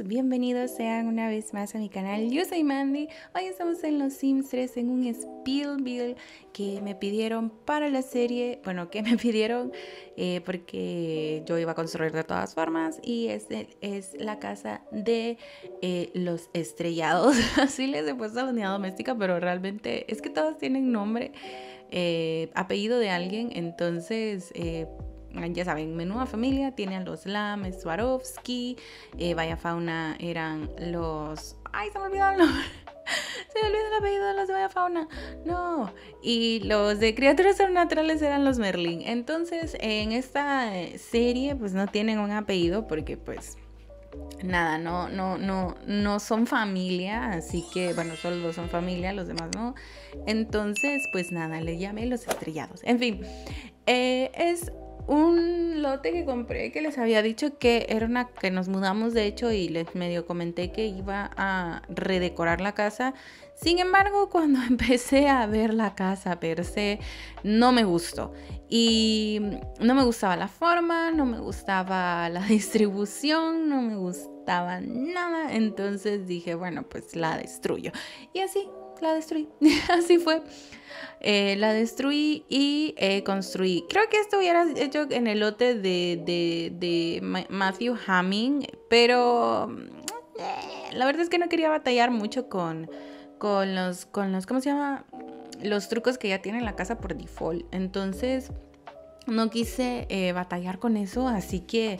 bienvenidos sean una vez más a mi canal. Yo soy Mandy. Hoy estamos en Los Sims 3 en un Spiel Build que me pidieron para la serie. Bueno, que me pidieron porque yo iba a construir de todas formas. Y es la casa de los estrellados. Así les he puesto a la unidad doméstica, pero realmente es que todos tienen nombre, apellido de alguien. Entonces... ya saben, menuda familia, tiene a los Lam, Swarovski, Vaya Fauna eran los... ¡Ay, se me olvidó el nombre! Se me olvidó el apellido de los de Vaya Fauna. No. Y los de criaturas sobrenaturales eran los Merlin. Entonces, en esta serie, pues no tienen un apellido porque, pues... nada, no son familia, así que, bueno, solo dos son familia, los demás no. Entonces, pues nada, le llamé los estrellados. En fin, es un lote que compré que les había dicho que era que nos mudamos de hecho y les medio comenté que iba a redecorar la casa. Sin embargo, cuando empecé a ver la casa per se, no me gustó. Y no me gustaba la forma, no me gustaba la distribución, no me gustaba nada. Entonces dije, bueno, pues la destruyo. Y así la destruí. Así fue. La destruí y construí. Creo que esto hubiera hecho en el lote de Matthew Hamming, pero la verdad es que no quería batallar mucho con los, ¿cómo se llama? Los trucos que ya tiene la casa por default. Entonces no quise batallar con eso, así que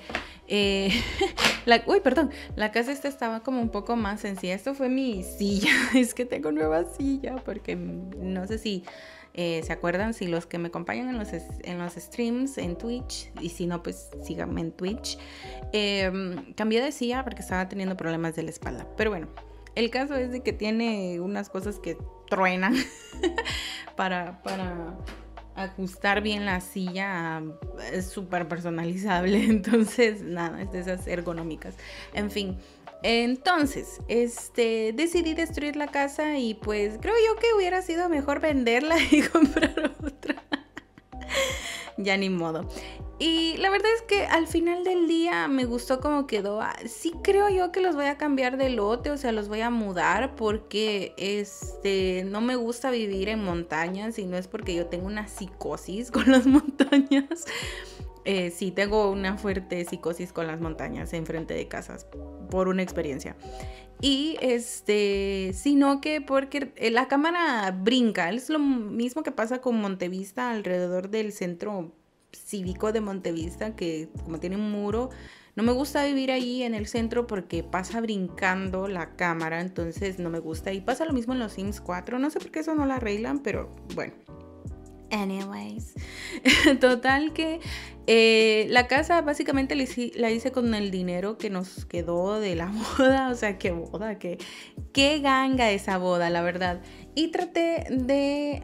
la casa esta estaba como un poco más sencilla. Esto fue mi silla. Es que tengo nueva silla porque no sé si se acuerdan, si los que me acompañan en los streams en Twitch, y si no, pues síganme en Twitch. Cambié de silla porque estaba teniendo problemas de la espalda, pero bueno, el caso es de que tiene unas cosas que truenan para ajustar bien la silla. Es súper personalizable, entonces nada, es de esas ergonómicas. En fin, entonces decidí destruir la casa y pues creo yo que hubiera sido mejor venderla y comprar otra. Ya ni modo. Y la verdad es que al final del día me gustó cómo quedó. Sí creo yo que los voy a cambiar de lote, o sea, los voy a mudar porque no me gusta vivir en montañas y no es porque yo tengo una psicosis con las montañas. Sí, tengo una fuerte psicosis con las montañas enfrente de casas por una experiencia. Y sino que porque la cámara brinca, es lo mismo que pasa con Montevista alrededor del centro cívico de Montevista, que como tiene un muro, no me gusta vivir ahí en el centro porque pasa brincando la cámara, entonces no me gusta. Y pasa lo mismo en los Sims 4, no sé por qué eso no lo arreglan, pero bueno. Anyways, total que la casa básicamente la hice con el dinero que nos quedó de la boda. O sea, qué boda, qué ganga esa boda, la verdad. Y traté de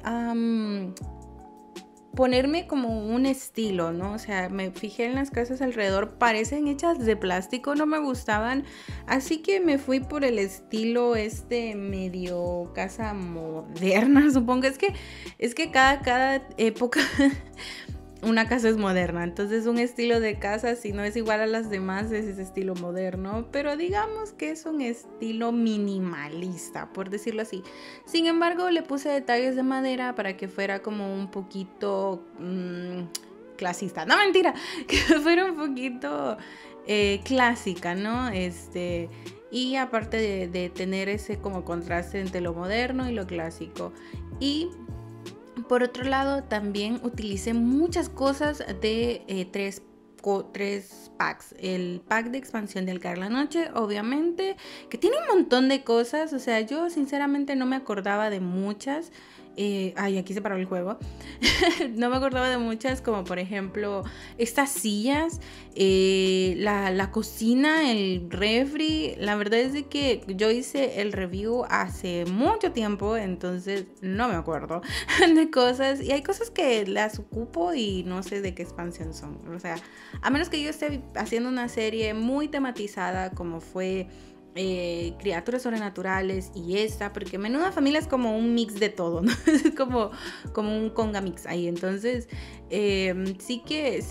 ponerme como un estilo, ¿no? O sea, me fijé en las casas alrededor, parecen hechas de plástico, no me gustaban, así que me fui por el estilo medio casa moderna, supongo. Es que cada época una casa es moderna, entonces un estilo de casa, si no es igual a las demás, es ese estilo moderno, pero digamos que es un estilo minimalista, por decirlo así. Sin embargo, le puse detalles de madera para que fuera como un poquito clasista, no, mentira, que fuera un poquito clásica, ¿no? Y aparte de tener ese como contraste entre lo moderno y lo clásico. Y por otro lado, también utilicé muchas cosas de tres packs. El pack de expansión del Caer la Noche, obviamente, que tiene un montón de cosas. O sea, yo sinceramente no me acordaba de muchas. Aquí se paró el juego. No me acordaba de muchas, como por ejemplo estas sillas, la cocina, el refri. La verdad es de que yo hice el review hace mucho tiempo, entonces no me acuerdo de cosas. Y hay cosas que las ocupo y no sé de qué expansión son. O sea, a menos que yo esté haciendo una serie muy tematizada como fue criaturas sobrenaturales y esta, porque Menuda Familia es como un mix de todo, ¿no? Es como un conga mix ahí. Entonces sí que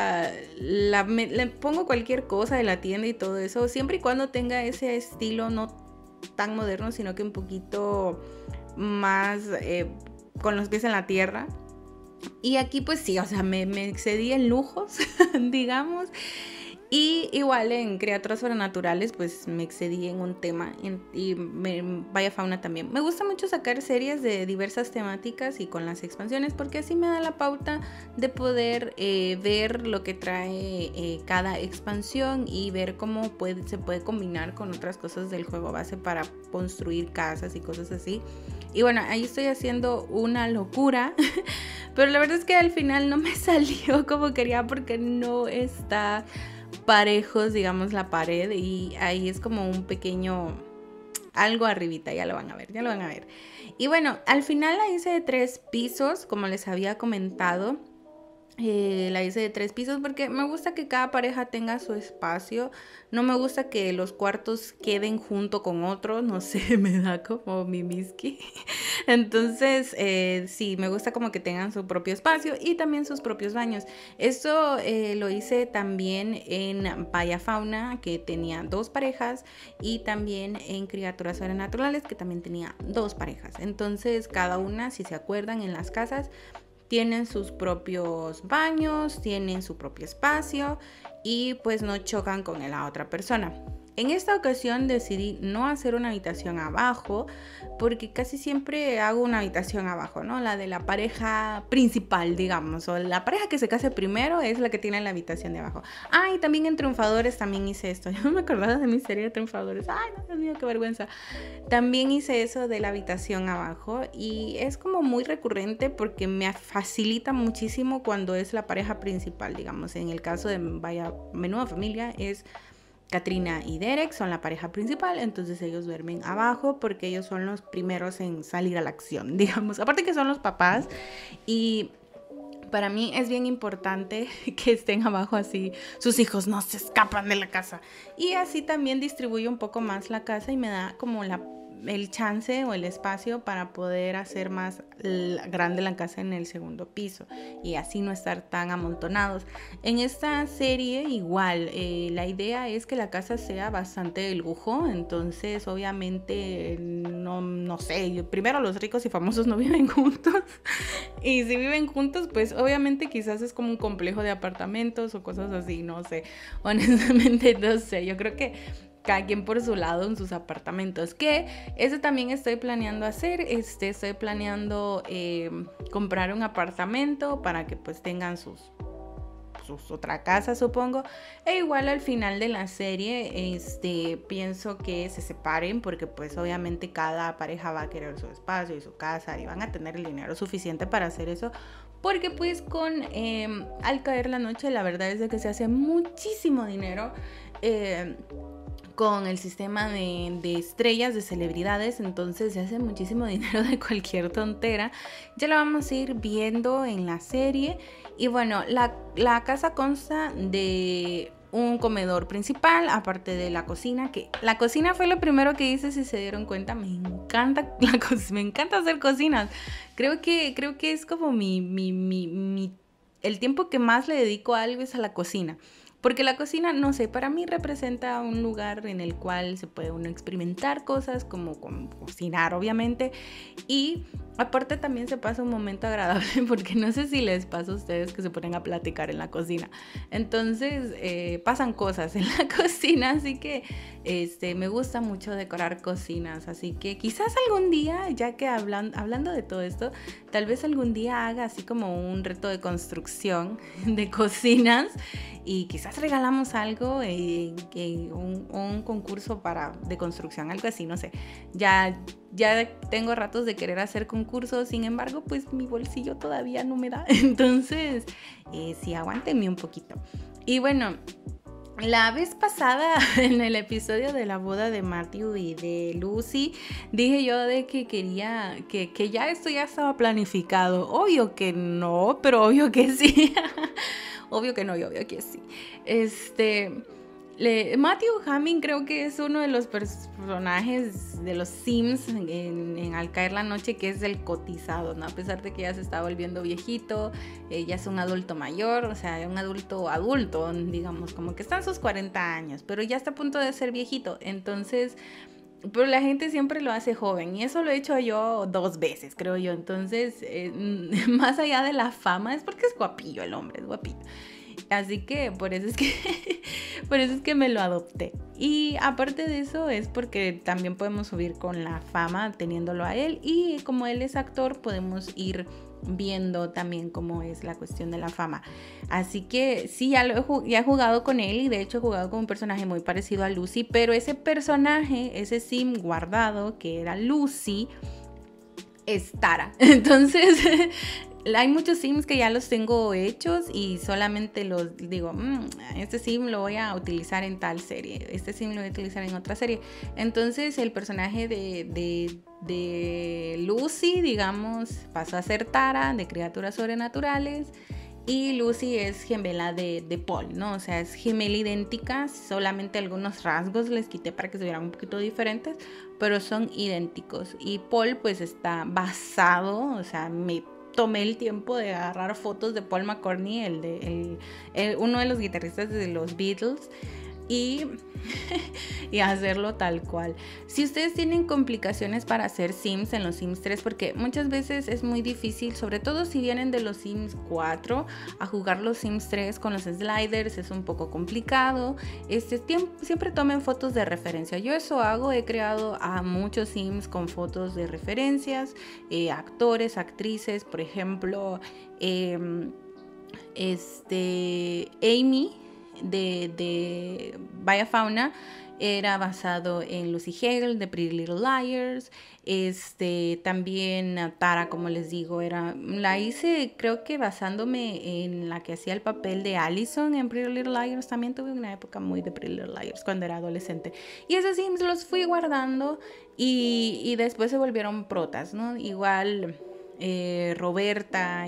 le pongo cualquier cosa de la tienda y todo eso, siempre y cuando tenga ese estilo no tan moderno, sino que un poquito más con los pies en la tierra. Y aquí pues sí, o sea, me excedí en lujos, digamos. Y igual en criaturas sobrenaturales pues me excedí en un tema y Vaya Fauna también. Me gusta mucho sacar series de diversas temáticas y con las expansiones, porque así me da la pauta de poder ver lo que trae cada expansión y ver cómo se puede combinar con otras cosas del juego base para construir casas y cosas así. Y bueno, ahí estoy haciendo una locura, pero la verdad es que al final no me salió como quería, porque no está parejos, digamos, la pared, y ahí es como un pequeño algo arribita, ya lo van a ver. Y bueno, al final la hice de 3 pisos, como les había comentado. La hice de 3 pisos porque me gusta que cada pareja tenga su espacio. No me gusta que los cuartos queden junto con otros, no sé, me da como mimiski. Entonces, sí, me gusta como que tengan su propio espacio y también sus propios baños. Esto lo hice también en Vaya Fauna, que tenía 2 parejas, y también en Criaturas Sobrenaturales, que también tenía 2 parejas. Entonces, cada una, si se acuerdan, en las casas tienen sus propios baños, tienen su propio espacio y pues no chocan con la otra persona. En esta ocasión decidí no hacer una habitación abajo, porque casi siempre hago una habitación abajo, ¿no? La de la pareja principal, digamos, o la pareja que se case primero es la que tiene la habitación de abajo. Ah, y también en Triunfadores también hice esto. Yo no me acordaba de mi serie de Triunfadores. Ay, no, Dios mío, qué vergüenza. También hice eso de la habitación abajo y es como muy recurrente porque me facilita muchísimo cuando es la pareja principal, digamos. En el caso de Menuda Familia es Katrina y Derek, son la pareja principal, entonces ellos duermen abajo porque ellos son los primeros en salir a la acción, digamos. Aparte que son los papás, y para mí es bien importante que estén abajo, así sus hijos no se escapan de la casa. Y así también distribuyo un poco más la casa y me da como el chance o el espacio para poder hacer más grande la casa en el segundo piso y así no estar tan amontonados. En esta serie igual, la idea es que la casa sea bastante de lujo, entonces obviamente no sé, primero los ricos y famosos no viven juntos y si viven juntos pues obviamente quizás es como un complejo de apartamentos o cosas así, no sé, honestamente no sé, yo creo que cada quien por su lado en sus apartamentos, que eso también estoy planeando hacer. Estoy planeando comprar un apartamento para que pues tengan sus otra casa, supongo, e igual al final de la serie pienso que se separen, porque pues obviamente cada pareja va a querer su espacio y su casa y van a tener el dinero suficiente para hacer eso, porque pues al caer la noche la verdad es de que se hace muchísimo dinero con el sistema de estrellas, de celebridades, entonces se hace muchísimo dinero de cualquier tontera. Ya lo vamos a ir viendo en la serie. Y bueno, la casa consta de un comedor principal, aparte de la cocina, que la cocina fue lo primero que hice, si se dieron cuenta. Me encanta me encanta hacer cocinas. Creo que es como el tiempo que más le dedico a algo es a la cocina. Porque la cocina, no sé, para mí representa un lugar en el cual se puede uno experimentar cosas, como cocinar, obviamente. Y aparte también se pasa un momento agradable, porque no sé si les pasa a ustedes que se ponen a platicar en la cocina. Entonces pasan cosas en la cocina, así que me gusta mucho decorar cocinas. Así que quizás algún día, ya que hablando de todo esto, tal vez algún día haga así como un reto de construcción de cocinas. Y quizás regalamos algo, un concurso de construcción, algo así, no sé. Ya tengo ratos de querer hacer concursos, sin embargo, pues mi bolsillo todavía no me da. Entonces, sí, aguántenme un poquito. Y bueno, la vez pasada, en el episodio de la boda de Matthew y de Lucy, dije yo de que quería, que ya esto ya estaba planificado. Obvio que no, pero obvio que sí. Obvio que no y obvio que sí. Matthew Hamming creo que es uno de los personajes de los Sims en Al caer la noche, que es el cotizado, ¿no? A pesar de que ya se está volviendo viejito, ya es un adulto mayor, o sea, un adulto, digamos, como que está en sus 40 años, pero ya está a punto de ser viejito, entonces... Pero la gente siempre lo hace joven y eso lo he hecho yo 2 veces, creo yo. Entonces, más allá de la fama, es porque es guapillo el hombre, es guapillo. Así que por eso es que por eso es que me lo adopté. Y aparte de eso es porque también podemos subir con la fama teniéndolo a él, y como él es actor podemos ir viendo también cómo es la cuestión de la fama. Así que sí, ya he jugado con él, y de hecho he jugado con un personaje muy parecido a Lucy, pero ese personaje, ese sim guardado que era Lucy, es Tara. Entonces hay muchos sims que ya los tengo hechos y solamente los digo, este sim lo voy a utilizar en tal serie, este sim lo voy a utilizar en otra serie. Entonces el personaje de Lucy, digamos, pasó a ser Tara de Criaturas Sobrenaturales, y Lucy es gemela de Paul, ¿no? O sea, es gemela idéntica, solamente algunos rasgos les quité para que se vieran un poquito diferentes, pero son idénticos. Y Paul pues está basado, o sea, me tomé el tiempo de agarrar fotos de Paul McCartney, uno de los guitarristas de los Beatles, y hacerlo tal cual. Si ustedes tienen complicaciones para hacer Sims en los Sims 3, porque muchas veces es muy difícil, sobre todo si vienen de los Sims 4 a jugar los Sims 3 con los sliders, es un poco complicado. Siempre tomen fotos de referencia. Yo eso hago, he creado a muchos Sims con fotos de referencias, actores, actrices, por ejemplo, Amy de Vaya Fauna era basado en Lucy Hale de Pretty Little Liars. También Tara, como les digo, la hice creo que basándome en la que hacía el papel de Allison en Pretty Little Liars. También tuve una época muy de Pretty Little Liars cuando era adolescente, y esos sims los fui guardando y después se volvieron protas, ¿no? Igual Roberta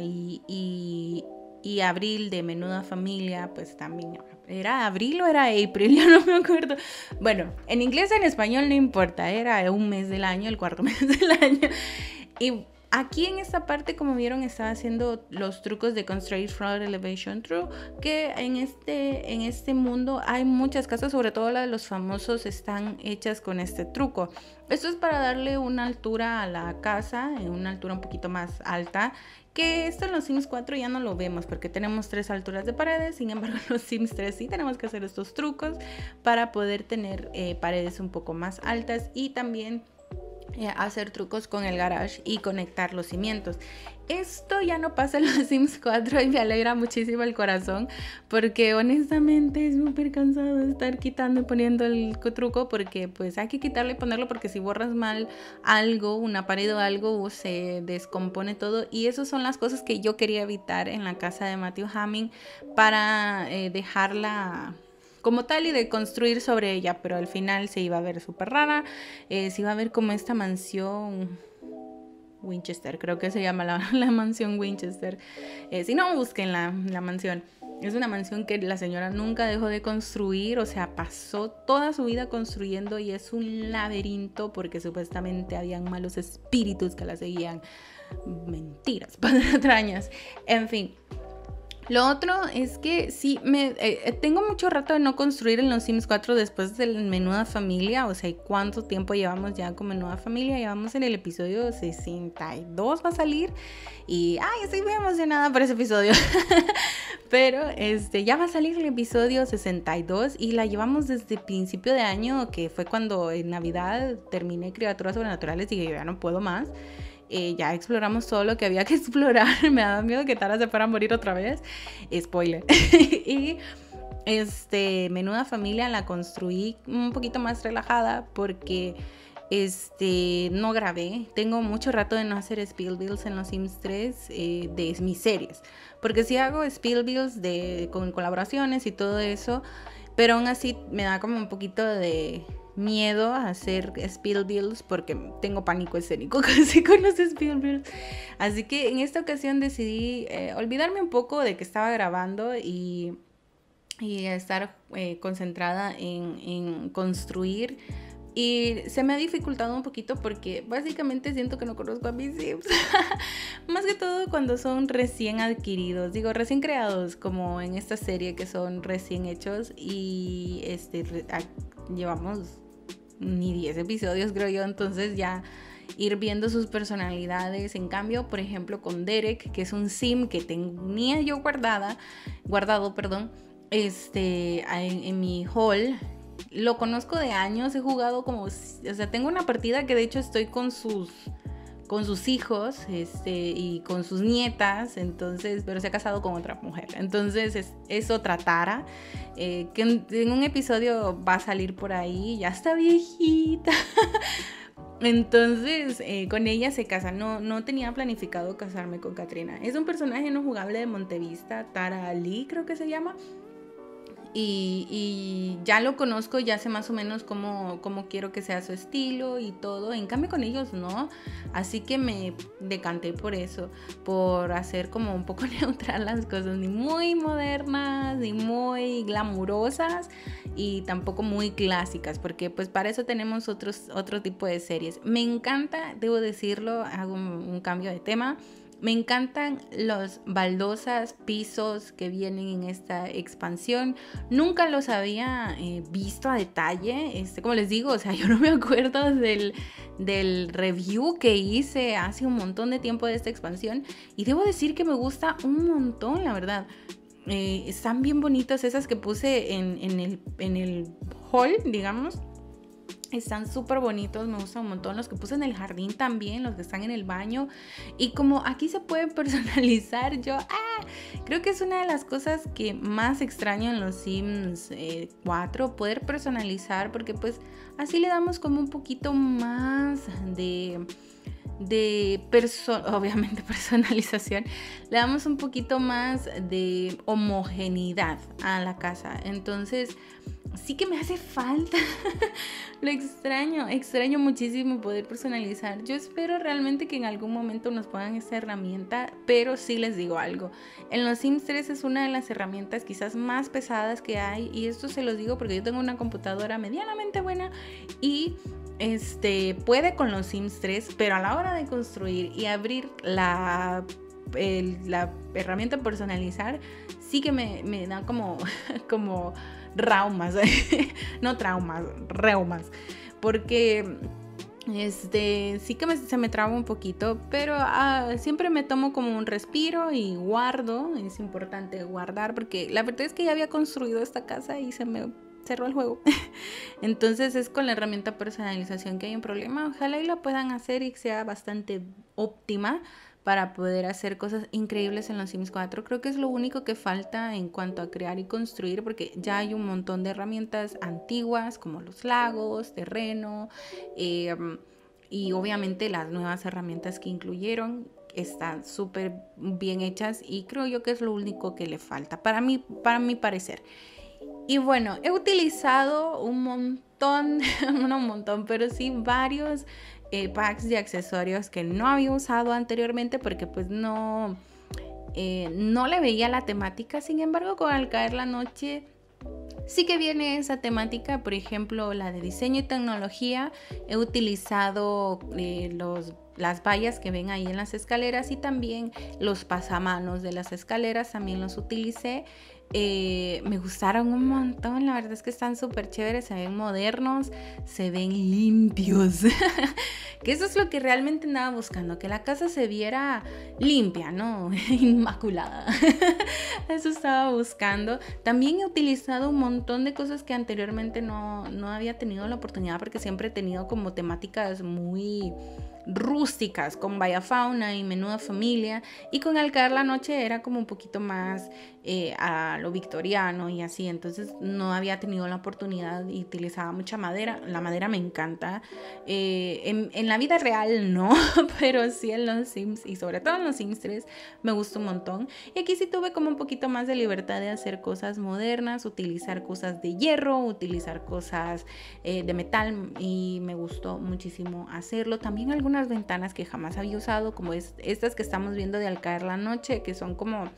y Abril de Menuda Familia, pues también. ¿Era Abril o era April? Yo no me acuerdo. Bueno, en inglés, en español no importa, era un mes del año, el cuarto mes del año. Y aquí en esta parte, como vieron, estaba haciendo los trucos de Constraint Fraud Elevation True, que en este mundo hay muchas casas, sobre todo la de los famosos, están hechas con este truco. Esto es para darle una altura a la casa, una altura un poquito más alta, que esto en los Sims 4 ya no lo vemos porque tenemos 3 alturas de paredes. Sin embargo, en los Sims 3 sí tenemos que hacer estos trucos para poder tener paredes un poco más altas, y también hacer trucos con el garage y conectar los cimientos. Esto ya no pasa en los Sims 4 y me alegra muchísimo el corazón, porque honestamente es súper cansado de estar quitando y poniendo el truco, porque pues hay que quitarlo y ponerlo, porque si borras mal algo, una pared o algo, se descompone todo. Y esas son las cosas que yo quería evitar en la casa de Matthew Hamming para dejarla como tal y de construir sobre ella, pero al final se iba a ver súper rara, se iba a ver como esta mansión Winchester, creo que se llama la mansión Winchester. Si no, busquen la mansión. Es una mansión que la señora nunca dejó de construir, o sea, pasó toda su vida construyendo, y es un laberinto porque supuestamente habían malos espíritus que la seguían. Mentiras, patrañas, en fin. Lo otro es que sí, tengo mucho rato de no construir en los Sims 4 después del Menuda Familia. O sea, ¿cuánto tiempo llevamos ya con Menuda Familia? Llevamos en el episodio 62, va a salir. Y estoy muy emocionada por ese episodio. Pero ya va a salir el episodio 62 y la llevamos desde principio de año, que fue cuando en Navidad terminé Criaturas Sobrenaturales y dije, yo ya no puedo más. Ya exploramos todo lo que había que explorar. Me daba miedo que Tara se fuera a morir otra vez. Spoiler. Y Menuda Familia la construí un poquito más relajada porque no grabé. Tengo mucho rato de no hacer spill builds en los Sims 3 de mis series. Porque sí hago spill builds con colaboraciones y todo eso, pero aún así me da como un poquito de miedo a hacer spill builds porque tengo pánico escénico casi con los spill builds. Así que en esta ocasión decidí olvidarme un poco de que estaba grabando y y estar concentrada en construir. Y se me ha dificultado un poquito porque básicamente siento que no conozco a mis Sims. Más que todo cuando son recién adquiridos, digo recién creados, como en esta serie que son recién hechos. Y llevamos ni 10 episodios creo yo, entonces ya ir viendo sus personalidades. En cambio, por ejemplo, con Derek, que es un Sim que tenía yo guardado, en mi haul. Lo conozco de años, he jugado como, o sea, tengo una partida que de hecho estoy con sus hijos, y con sus nietas, entonces, pero se ha casado con otra mujer, entonces es otra Tara, que en un episodio va a salir por ahí, ya está viejita. Entonces, con ella se casa. No tenía planificado casarme con Katrina. Es un personaje no jugable de Montevista, Tara Lee creo que se llama. Y ya lo conozco, ya sé más o menos cómo quiero que sea su estilo y todo. En cambio con ellos no, así que me decanté por eso, por hacer como un poco neutral las cosas, ni muy modernas, ni muy glamurosas y tampoco muy clásicas, porque pues para eso tenemos otro tipo de series. Me encanta, debo decirlo, hago un cambio de tema. Me encantan los baldosas, pisos que vienen en esta expansión. Nunca los había visto a detalle. Como les digo, o sea, yo no me acuerdo del review que hice hace un montón de tiempo de esta expansión. Y debo decir que me gusta un montón, la verdad. Están bien bonitas esas que puse en el haul, digamos. Están súper bonitos, me gustan un montón. Los que puse en el jardín también, los que están en el baño. Y como aquí se pueden personalizar, creo que es una de las cosas que más extraño en los Sims 4, poder personalizar, porque pues así le damos como un poquito más obviamente personalización, le damos un poquito más de homogeneidad a la casa. Entonces sí que me hace falta. Lo extraño muchísimo poder personalizar. Yo espero realmente que en algún momento nos pongan esta herramienta, pero sí les digo algo, en los Sims 3 es una de las herramientas quizás más pesadas que hay, y esto se los digo porque yo tengo una computadora medianamente buena y puede con los Sims 3, pero a la hora de construir y abrir la herramienta personalizar, sí que me da como raumas, no traumas, reumas, porque sí que se me traba un poquito, pero siempre me tomo como un respiro y guardo. Es importante guardar porque la verdad es que ya había construido esta casa y se me cerró el juego. Entonces es con la herramienta personalización que hay un problema. Ojalá y la puedan hacer y sea bastante óptima para poder hacer cosas increíbles en los Sims 4. Creo que es lo único que falta en cuanto a crear y construir, porque ya hay un montón de herramientas antiguas como los lagos, terreno, y obviamente las nuevas herramientas que incluyeron están súper bien hechas, y creo yo que es lo único que le falta para mi parecer. Y bueno, he utilizado un montón, no un montón, pero sí varios packs de accesorios que no había usado anteriormente porque pues no le veía la temática. Sin embargo, con Al Caer la Noche sí que viene esa temática. Por ejemplo, la de diseño y tecnología. He utilizado las vallas que ven ahí en las escaleras, y también los pasamanos de las escaleras también los utilicé. Me gustaron un montón, la verdad es que están súper chéveres, se ven modernos, se ven limpios. Que eso es lo que realmente andaba buscando, que la casa se viera limpia, ¿no? Inmaculada. Eso estaba buscando. También he utilizado un montón de cosas que anteriormente no había tenido la oportunidad, porque siempre he tenido como temáticas muy rústicas, con Vaya Fauna y Menuda Familia, y con Al Caer la Noche era como un poquito más a lo victoriano y así. Entonces no había tenido la oportunidad y utilizaba mucha madera. La madera me encanta, en la vida real no, pero sí en los Sims, y sobre todo en los Sims 3 me gustó un montón. Y aquí sí tuve como un poquito más de libertad de hacer cosas modernas, utilizar cosas de hierro, utilizar cosas de metal, y me gustó muchísimo hacerlo. También algunas ventanas que jamás había usado, como estas que estamos viendo de Al Caer la Noche, que son como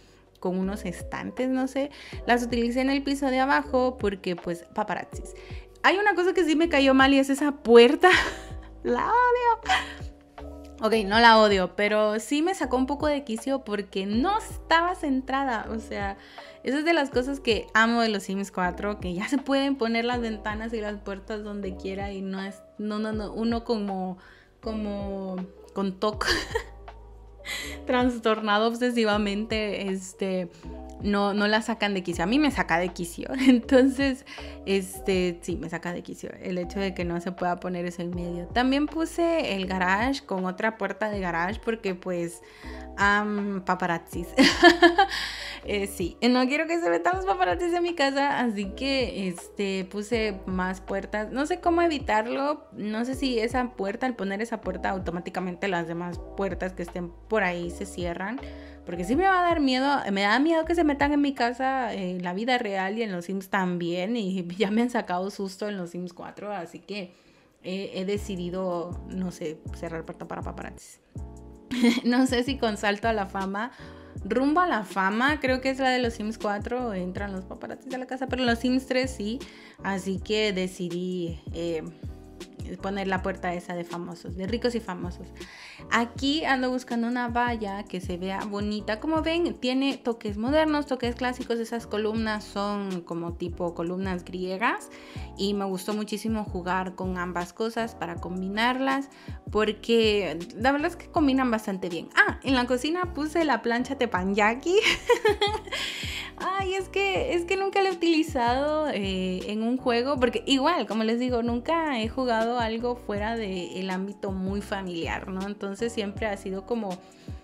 con unos estantes, no sé. Las utilicé en el piso de abajo porque pues paparazzis. Hay una cosa que sí me cayó mal y es esa puerta. La odio. Ok, no la odio, pero sí me sacó un poco de quicio porque no estaba centrada. O sea, esa es de las cosas que amo de los Sims 4, que ya se pueden poner las ventanas y las puertas donde quiera y no es, no, uno como con TOC trastornado obsesivamente, no la sacan de quicio. A mí me saca de quicio. Entonces, sí, me saca de quicio el hecho de que no se pueda poner eso en medio. También puse el garage con otra puerta de garage porque pues paparazzis. Sí, no quiero que se metan los paparazzis en mi casa, así que puse más puertas. No sé cómo evitarlo. No sé si esa puerta, al poner esa puerta, automáticamente las demás puertas que estén por ahí se cierran. Porque sí me va a dar miedo, me da miedo que se metan en mi casa en la vida real y en los Sims también. Y ya me han sacado susto en los Sims 4, así que he decidido, no sé, cerrar puerta para paparazzis. No sé si con salto a la fama, rumbo a la fama, creo que es la de los Sims 4, entran los paparazzis a la casa, pero en los Sims 3 sí. Así que decidí poner la puerta esa de famosos, de ricos y famosos. Aquí ando buscando una valla que se vea bonita. Como ven, tiene toques modernos, toques clásicos. Esas columnas son como tipo columnas griegas y me gustó muchísimo jugar con ambas cosas para combinarlas porque la verdad es que combinan bastante bien. En la cocina puse la plancha teppanyaki. Ay, es que nunca la he utilizado en un juego, porque igual, como les digo, nunca he jugado algo fuera del ámbito muy familiar, ¿no? Entonces siempre ha sido como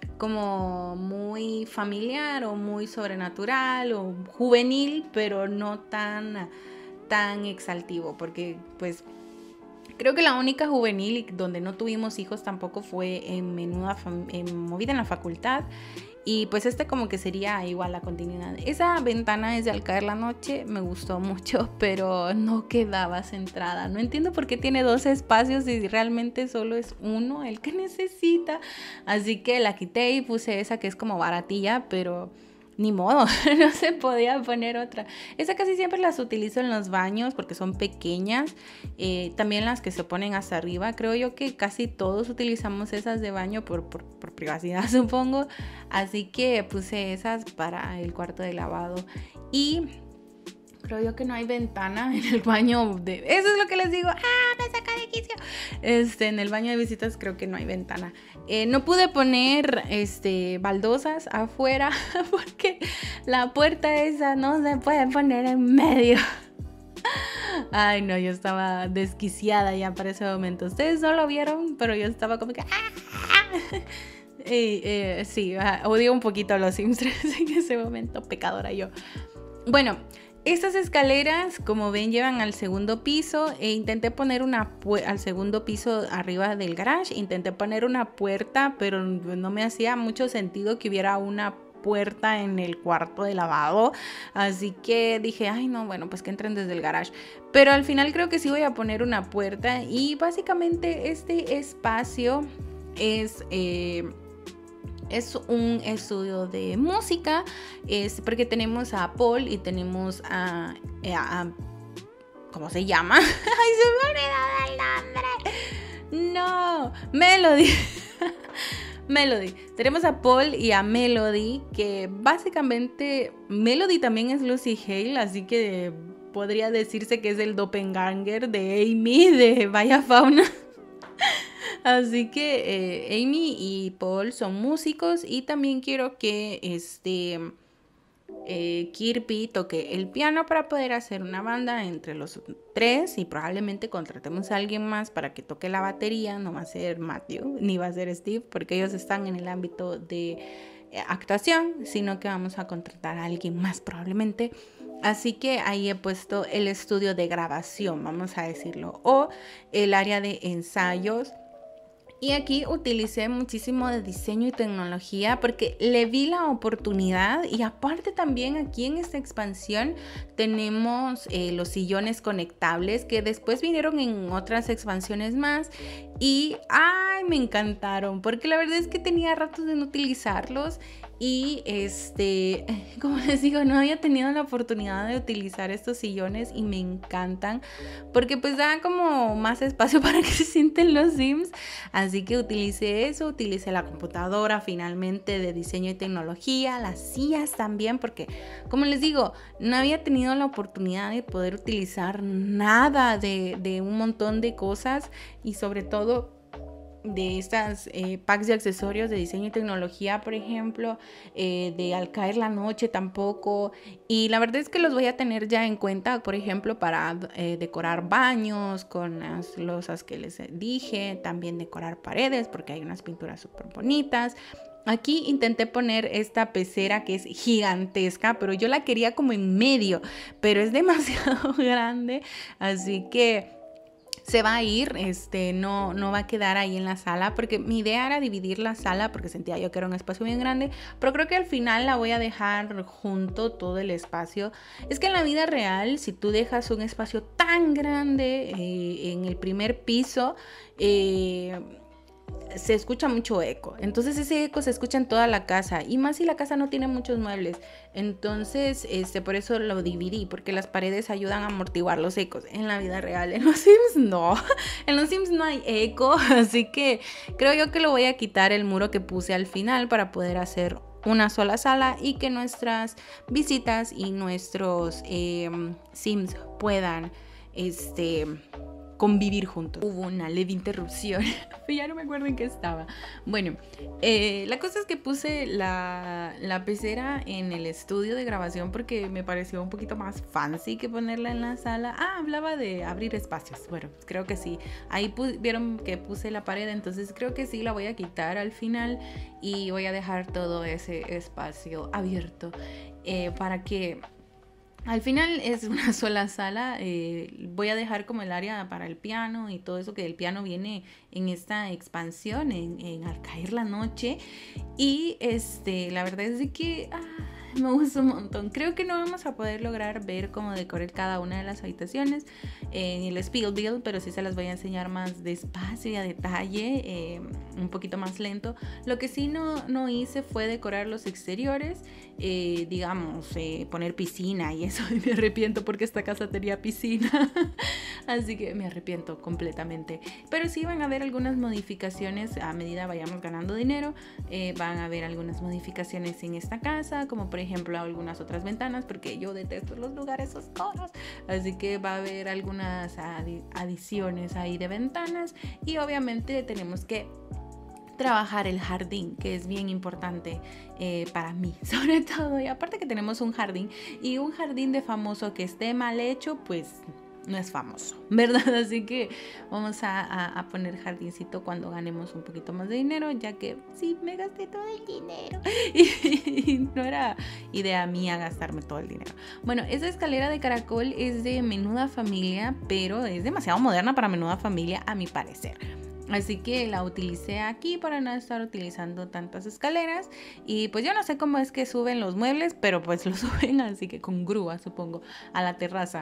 muy familiar o muy sobrenatural o juvenil, pero no tan exaltivo, porque pues creo que la única juvenil donde no tuvimos hijos tampoco fue en Movida en la Facultad. Y pues como que sería igual la continuidad. Esa ventana es de Al Caer la Noche, me gustó mucho, pero no quedaba centrada. No entiendo por qué tiene 2 espacios y realmente solo es uno el que necesita. Así que la quité y puse esa que es como baratilla, pero ni modo, no se podía poner otra. Esa casi siempre las utilizo en los baños porque son pequeñas. También las que se ponen hasta arriba. Creo yo que casi todos utilizamos esas de baño por privacidad, supongo. Así que puse esas para el cuarto de lavado. Y creo yo que no hay ventana en el baño de... Eso es lo que les digo. Me saca de quicio. En el baño de visitas creo que no hay ventana. No pude poner baldosas afuera porque la puerta esa no se puede poner en medio. Ay, no, yo estaba desquiciada ya para ese momento. Ustedes no lo vieron, pero yo estaba como que... sí, odio un poquito a los Sims 3 en ese momento. Pecadora yo. Bueno, estas escaleras, como ven, llevan al segundo piso e intenté poner al segundo piso arriba del garage. Intenté poner una puerta, pero no me hacía mucho sentido que hubiera una puerta en el cuarto de lavado. Así que dije, ay no, bueno, pues que entren desde el garage. Pero al final creo que sí voy a poner una puerta y básicamente este espacio es un estudio de música, porque tenemos a Paul y tenemos a ¿cómo se llama? ¡Ay, se me olvidó el nombre! ¡No! Melody. Melody. Tenemos a Paul y a Melody, que básicamente Melody también es Lucy Hale, así que podría decirse que es el doppelganger de Amy de Vaya Fauna. Así que Amy y Paul son músicos y también quiero que Kirby toque el piano para poder hacer una banda entre los 3 y probablemente contratemos a alguien más para que toque la batería. No va a ser Matthew ni va a ser Steve porque ellos están en el ámbito de actuación, sino que vamos a contratar a alguien más probablemente. Así que ahí he puesto el estudio de grabación, vamos a decirlo, o el área de ensayos. Y aquí utilicé muchísimo de diseño y tecnología porque le vi la oportunidad. Y aparte también aquí en esta expansión tenemos los sillones conectables que después vinieron en otras expansiones más. Y ¡ay! Me encantaron porque la verdad es que tenía ratos de no utilizarlos. Y como les digo, no había tenido la oportunidad de utilizar estos sillones y me encantan porque pues da como más espacio para que se sienten los Sims. Así que utilicé eso, utilicé la computadora finalmente de diseño y tecnología, las sillas también, porque como les digo, no había tenido la oportunidad de poder utilizar nada de un montón de cosas y sobre todo de estas packs de accesorios de diseño y tecnología, por ejemplo, de Al caer la noche tampoco. Y la verdad es que los voy a tener ya en cuenta, por ejemplo, para decorar baños con las losas que les dije, también decorar paredes porque hay unas pinturas súper bonitas. Aquí intenté poner esta pecera que es gigantesca, pero yo la quería como en medio, pero es demasiado grande, así que se va a ir, no va a quedar ahí en la sala, porque mi idea era dividir la sala, porque sentía yo que era un espacio bien grande, pero creo que al final la voy a dejar junto todo el espacio. Es que en la vida real, si tú dejas un espacio tan grande en el primer piso, se escucha mucho eco, entonces ese eco se escucha en toda la casa y más si la casa no tiene muchos muebles, entonces por eso lo dividí, porque las paredes ayudan a amortiguar los ecos. En la vida real, en los Sims no, en los Sims no hay eco, así que creo yo que lo voy a quitar el muro que puse al final para poder hacer una sola sala y que nuestras visitas y nuestros Sims puedan convivir juntos. Hubo una leve interrupción, ya no me acuerdo en qué estaba. Bueno, la cosa es que puse la pecera en el estudio de grabación porque me pareció un poquito más fancy que ponerla en la sala. Hablaba de abrir espacios. Bueno, creo que sí. Ahí vieron que puse la pared, entonces creo que sí la voy a quitar al final y voy a dejar todo ese espacio abierto para que al final es una sola sala. Voy a dejar como el área para el piano y todo eso, que el piano viene en esta expansión, en Al caer la noche. Y la verdad es de que me gusta un montón. Creo que no vamos a poder lograr ver cómo decorar cada una de las habitaciones en el Spiel Build, pero sí se las voy a enseñar más despacio y a detalle, un poquito más lento. Lo que sí no hice fue decorar los exteriores, digamos, poner piscina y eso, y me arrepiento porque esta casa tenía piscina. Así que me arrepiento completamente. Pero sí van a haber algunas modificaciones a medida vayamos ganando dinero. Van a haber algunas modificaciones en esta casa, como por ejemplo algunas otras ventanas, porque yo detesto los lugares oscuros. Así que va a haber algunas adiciones ahí de ventanas. Y obviamente tenemos que trabajar el jardín, que es bien importante para mí, sobre todo. Y aparte que tenemos un jardín, y un jardín de famoso que esté mal hecho, pues no es famoso, ¿verdad? Así que vamos a poner jardincito cuando ganemos un poquito más de dinero, ya que sí, me gasté todo el dinero y no era idea mía gastarme todo el dinero. Bueno, esa escalera de caracol es de Menuda Familia, pero es demasiado moderna para Menuda Familia a mi parecer. Así que la utilicé aquí para no estar utilizando tantas escaleras. Y pues yo no sé cómo es que suben los muebles, pero pues lo suben así que con grúa, supongo, a la terraza.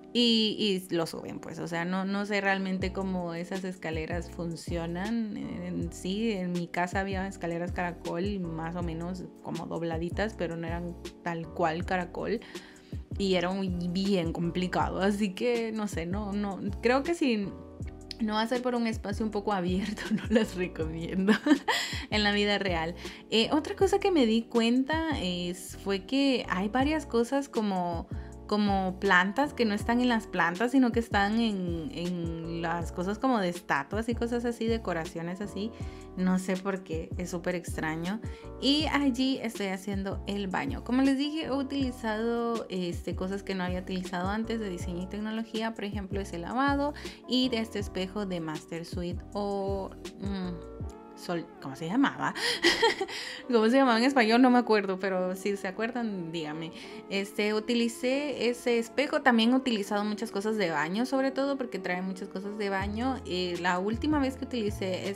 Y lo suben, pues, o sea, no sé realmente cómo esas escaleras funcionan. Sí, en mi casa había escaleras caracol más o menos como dobladitas, pero no eran tal cual caracol. Y era bien complicado, así que no sé, no, creo que si no va a ser por un espacio un poco abierto, no las recomiendo en la vida real. Otra cosa que me di cuenta fue que hay varias cosas como plantas que no están en las plantas, sino que están en las cosas como de estatuas y cosas así, decoraciones así. No sé por qué, es súper extraño. Y allí estoy haciendo el baño. Como les dije, he utilizado cosas que no había utilizado antes de diseño y tecnología. Por ejemplo, ese lavado y de este espejo de Master Suite o... ¿cómo se llamaba? ¿Cómo se llamaba en español? No me acuerdo, pero si se acuerdan, díganme. Utilicé ese espejo. También he utilizado muchas cosas de baño, sobre todo porque trae muchas cosas de baño. La última vez que utilicé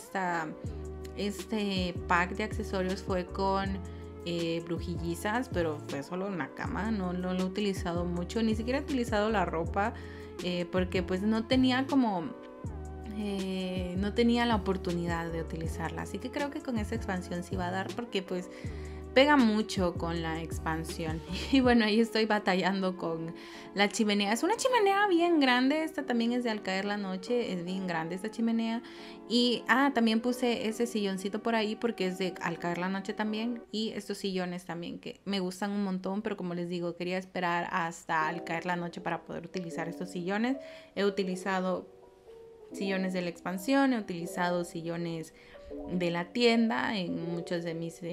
este pack de accesorios fue con brujillizas, pero fue solo una cama. No lo he utilizado mucho, ni siquiera he utilizado la ropa porque pues no tenía la oportunidad de utilizarla, así que creo que con esa expansión sí va a dar, porque pues pega mucho con la expansión. Y bueno, ahí estoy batallando con la chimenea. Es una chimenea bien grande, esta también es de Al Caer la Noche, es bien grande esta chimenea. Y también puse ese silloncito por ahí porque es de Al Caer la Noche también. Y estos sillones también que me gustan un montón, pero como les digo, quería esperar hasta Al Caer la Noche para poder utilizar estos sillones. He utilizado sillones de la expansión, he utilizado sillones de la tienda en muchas de mis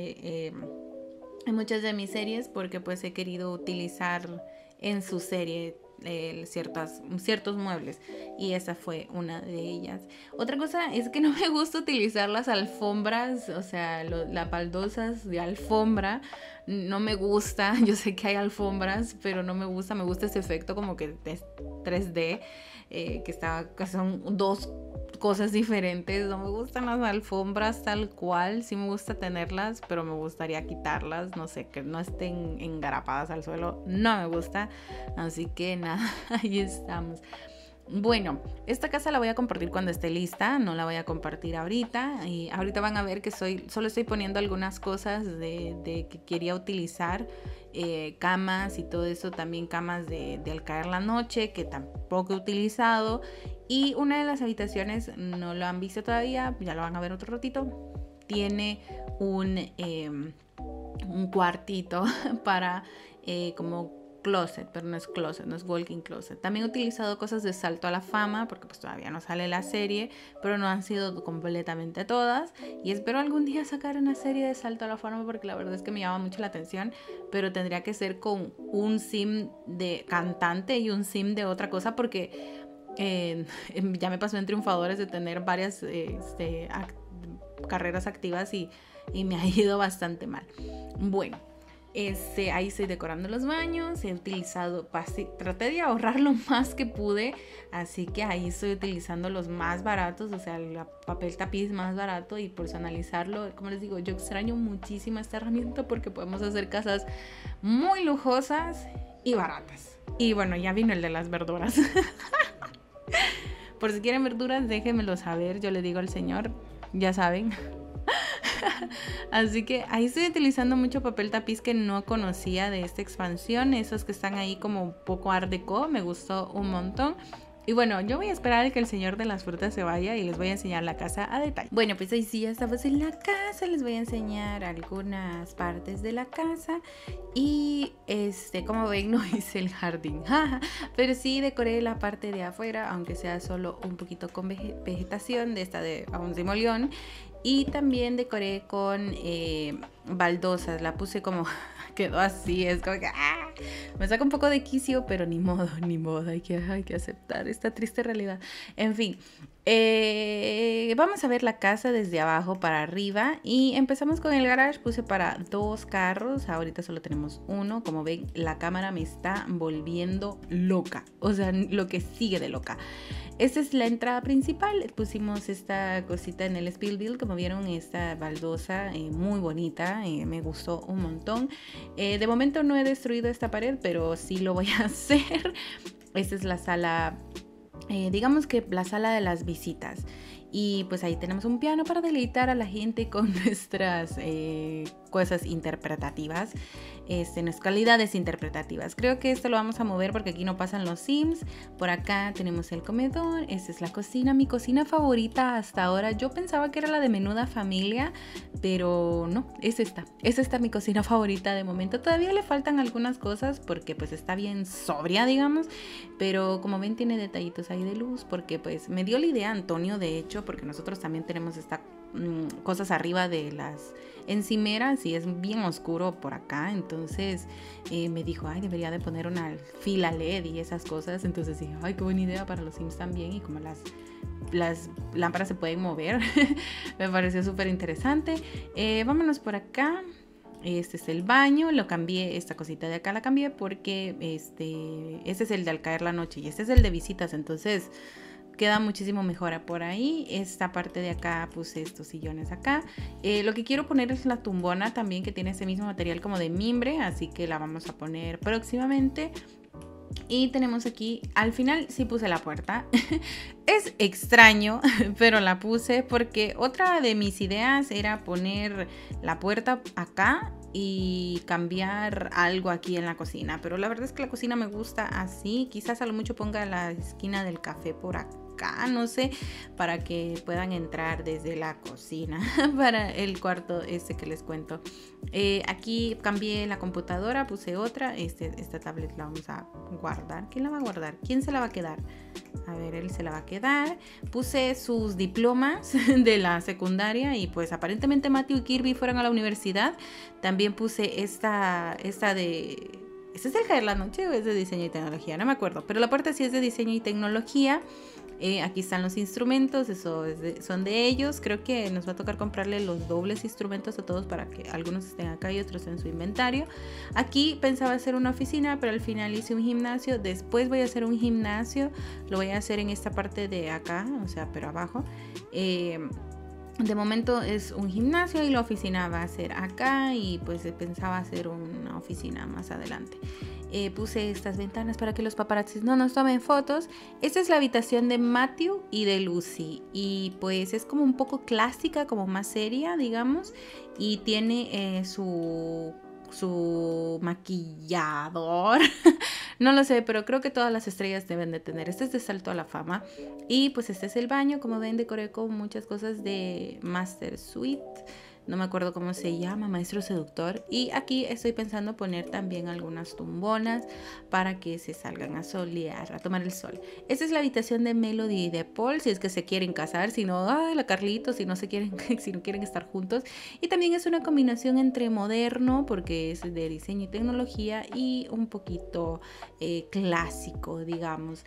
series, porque pues he querido utilizar en su serie ciertos muebles, y esa fue una de ellas. Otra cosa es que no me gusta utilizar las alfombras, o sea, las baldosas de alfombra, no me gusta. Yo sé que hay alfombras, pero no me gusta ese efecto como que es 3D, que son dos cosas diferentes. No me gustan las alfombras tal cual, sí me gusta tenerlas, pero me gustaría quitarlas, no sé, que no estén engarapadas al suelo, no me gusta, así que nada, ahí estamos. Bueno, esta casa la voy a compartir cuando esté lista, no la voy a compartir ahorita, y ahorita van a ver que solo estoy poniendo algunas cosas de que quería utilizar, camas y todo eso, también camas de Al Caer la Noche que tampoco he utilizado. Y una de las habitaciones, no lo han visto todavía, ya lo van a ver otro ratito, tiene un cuartito para como closet, pero no es closet, no es walk-in closet. También he utilizado cosas de Salto a la Fama porque pues todavía no sale la serie, pero no han sido completamente todas, y espero algún día sacar una serie de Salto a la Fama porque la verdad es que me llama mucho la atención, pero tendría que ser con un sim de cantante y un sim de otra cosa, porque ya me pasó en Triunfadores de tener varias carreras activas y me ha ido bastante mal. Bueno, ahí estoy decorando los baños, he utilizado, traté de ahorrar lo más que pude, así que ahí estoy utilizando los más baratos, o sea, el papel tapiz más barato, y personalizarlo. Como les digo, yo extraño muchísimo esta herramienta porque podemos hacer casas muy lujosas y baratas. Y bueno, ya vino el de las verduras. Por si quieren verduras, déjenmelo saber, yo le digo al señor, ya saben. Así que ahí estoy utilizando mucho papel tapiz que no conocía de esta expansión, esos que están ahí como un poco art deco, me gustó un montón. Y bueno, yo voy a esperar a que el señor de las frutas se vaya y les voy a enseñar la casa a detalle. Bueno, pues ahí sí, ya estamos en la casa, les voy a enseñar algunas partes de la casa. Y como ven, no hice el jardín, pero sí decoré la parte de afuera, aunque sea solo un poquito con vegetación de esta de un simoleón. Y también decoré con baldosas, la puse como, quedó así, es como que me saca un poco de quicio, pero ni modo, hay que aceptar esta triste realidad. En fin, vamos a ver la casa desde abajo para arriba, y empezamos con el garage. Puse para 2 carros, ahorita solo tenemos uno. Como ven, la cámara me está volviendo loca, o sea, lo que sigue de loca. Esta es la entrada principal, pusimos esta cosita en el Spill Build, como vieron, esta baldosa muy bonita, me gustó un montón. De momento no he destruido esta pared, pero sí lo voy a hacer. Esta es la sala, digamos que la sala de las visitas. Y pues ahí tenemos un piano para deleitar a la gente con nuestras cosas interpretativas, nuestras cualidades interpretativas. Creo que esto lo vamos a mover porque aquí no pasan los Sims. Por acá tenemos el comedor, esta es la cocina, mi cocina favorita hasta ahora. Yo pensaba que era la de Menuda Familia, pero no, es esta mi cocina favorita de momento. Todavía le faltan algunas cosas porque pues está bien sobria, digamos, pero como ven tiene detallitos ahí de luz, porque pues me dio la idea Antonio, de hecho, porque nosotros también tenemos cosas arriba de las encimeras y es bien oscuro por acá. Entonces me dijo, debería de poner una fila LED y esas cosas. Entonces dije, qué buena idea para los Sims también, y como las lámparas se pueden mover, me pareció súper interesante. Vámonos por acá. Este es el baño, lo cambié, esta cosita de acá la cambié porque este es el de Al Caer la Noche y este es el de visitas, entonces queda muchísimo mejor por ahí. Esta parte de acá puse estos sillones acá. Lo que quiero poner es la tumbona también, que tiene ese mismo material como de mimbre, así que la vamos a poner próximamente. Y tenemos aquí, al final sí puse la puerta. Es extraño, pero la puse porque otra de mis ideas era poner la puerta acá y cambiar algo aquí en la cocina, pero la verdad es que la cocina me gusta así. Quizás a lo mucho ponga la esquina del café por acá, no sé, para que puedan entrar desde la cocina para el cuarto este que les cuento. Aquí cambié la computadora, puse otra. Esta tablet la vamos a guardar. ¿Quién la va a guardar? ¿Quién se la va a quedar? A ver, él se la va a quedar. Puse sus diplomas de la secundaria y pues aparentemente Matthew y Kirby fueron a la universidad. También puse esta de... ¿Este es el de la noche o es de diseño y tecnología? No me acuerdo, pero la parte sí es de diseño y tecnología. Aquí están los instrumentos, son de ellos. Creo que nos va a tocar comprarle los dobles instrumentos a todos para que algunos estén acá y otros en su inventario. Aquí pensaba hacer una oficina, pero al final hice un gimnasio. Después voy a hacer un gimnasio, lo voy a hacer en esta parte de acá, o sea, pero abajo. De momento es un gimnasio y la oficina va a ser acá, y pues pensaba hacer una oficina más adelante. Puse estas ventanas para que los paparazzis no nos tomen fotos. Esta es la habitación de Matthew y de Lucy, y pues es como un poco clásica, como más seria, digamos, y tiene su maquillador. No lo sé, pero creo que todas las estrellas deben de tener. Este es de Salto a la Fama. Y pues este es el baño. Como ven, decoré con muchas cosas de Master Suite. No me acuerdo cómo se llama, Maestro Seductor. Y aquí estoy pensando poner también algunas tumbonas para que se salgan a solear, a tomar el sol. Esta es la habitación de Melody y de Paul, si es que se quieren casar, si no, la Carlitos, si no quieren estar juntos. Y también es una combinación entre moderno, porque es de diseño y tecnología, y un poquito clásico, digamos.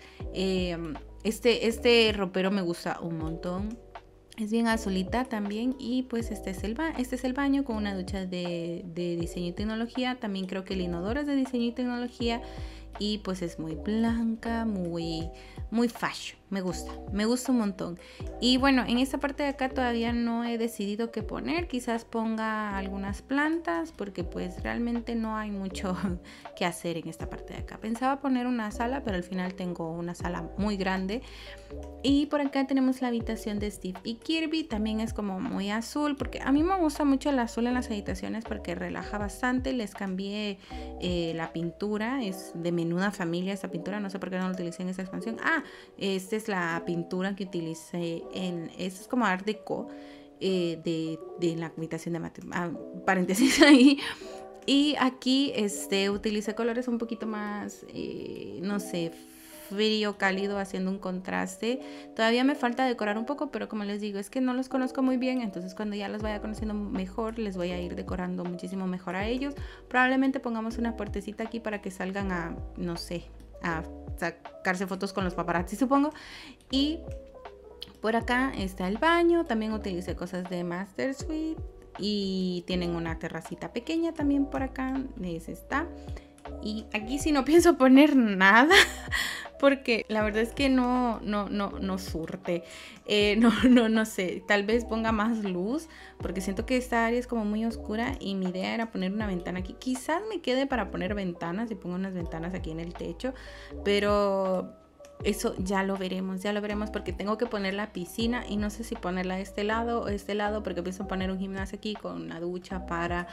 Este ropero me gusta un montón. Es bien azulita también, y pues este es el baño con una ducha de diseño y tecnología. También creo que el inodoro es de diseño y tecnología, y pues es muy blanca, muy fashion. Me gusta un montón. Y bueno, en esta parte de acá todavía no he decidido qué poner. Quizás ponga algunas plantas, porque pues realmente no hay mucho que hacer en esta parte de acá. Pensaba poner una sala, pero al final tengo una sala muy grande. Y por acá tenemos la habitación de Steve y Kirby. También es como muy azul, porque a mí me gusta mucho el azul en las habitaciones porque relaja bastante. Les cambié la pintura, es de Menuda Familia esta pintura, no sé por qué no la utilicé en esta expansión. Esta es la pintura que utilicé esto es como Art Deco de la habitación de Mateo. Paréntesis ahí. Y aquí utilicé colores un poquito más, no sé, frío, cálido, haciendo un contraste. Todavía me falta decorar un poco, pero como les digo, es que no los conozco muy bien, entonces cuando ya los vaya conociendo mejor, les voy a ir decorando muchísimo mejor a ellos. Probablemente pongamos una puertecita aquí para que salgan a, no sé, a sacarse fotos con los paparazzi, supongo. Y por acá está el baño. También utilicé cosas de Master Suite, y tienen una terracita pequeña también por acá. Ese está. Y aquí sí no pienso poner nada porque la verdad es que no surte. No sé, tal vez ponga más luz porque siento que esta área es como muy oscura, y mi idea era poner una ventana aquí. Quizás me quede para poner ventanas y pongo unas ventanas aquí en el techo, pero eso ya lo veremos porque tengo que poner la piscina, y no sé si ponerla de este lado o este lado, porque pienso poner un gimnasio aquí con una ducha para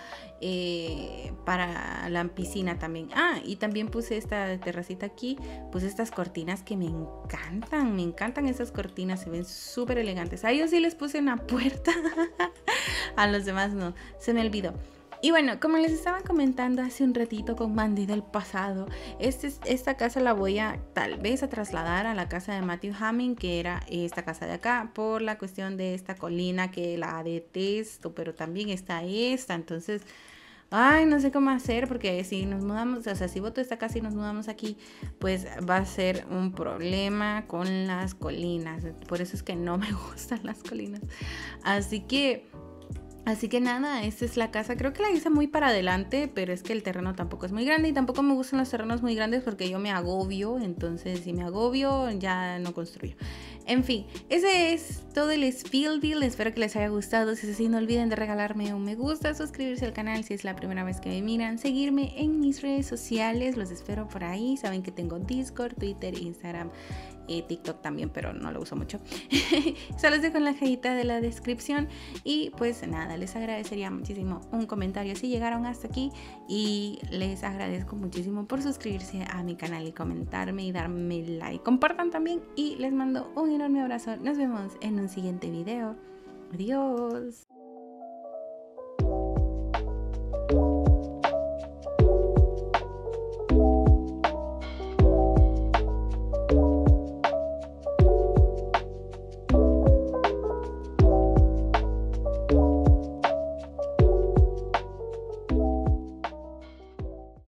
la piscina también. Y también puse esta terracita aquí, puse estas cortinas que me encantan estas cortinas, se ven súper elegantes. A ellos sí les puse una puerta, a los demás no, se me olvidó. Y bueno, como les estaba comentando hace un ratito con Mandy del pasado, esta casa la voy a tal vez a trasladar a la casa de Matthew Hamming, que era esta casa de acá, por la cuestión de esta colina que la detesto, pero también está esta. Entonces, no sé cómo hacer, porque si nos mudamos, o sea, si boto esta casa y nos mudamos aquí, pues va a ser un problema con las colinas. Por eso es que no me gustan las colinas. Así que nada, esta es la casa. Creo que la hice muy para adelante, pero es que el terreno tampoco es muy grande, y tampoco me gustan los terrenos muy grandes porque yo me agobio. Entonces si me agobio ya no construyo. En fin, ese es todo el spiel deal. Espero que les haya gustado. Si es así, no olviden de regalarme un me gusta, suscribirse al canal si es la primera vez que me miran, seguirme en mis redes sociales, los espero por ahí. Saben que tengo Discord, Twitter, Instagram TikTok también, pero no lo uso mucho. Solo les dejo en la cajita de la descripción. Y pues nada, les agradecería muchísimo un comentario si llegaron hasta aquí, y les agradezco muchísimo por suscribirse a mi canal y comentarme y darme like. Compartan también y les mando un enorme abrazo. Nos vemos en un siguiente video. Adiós.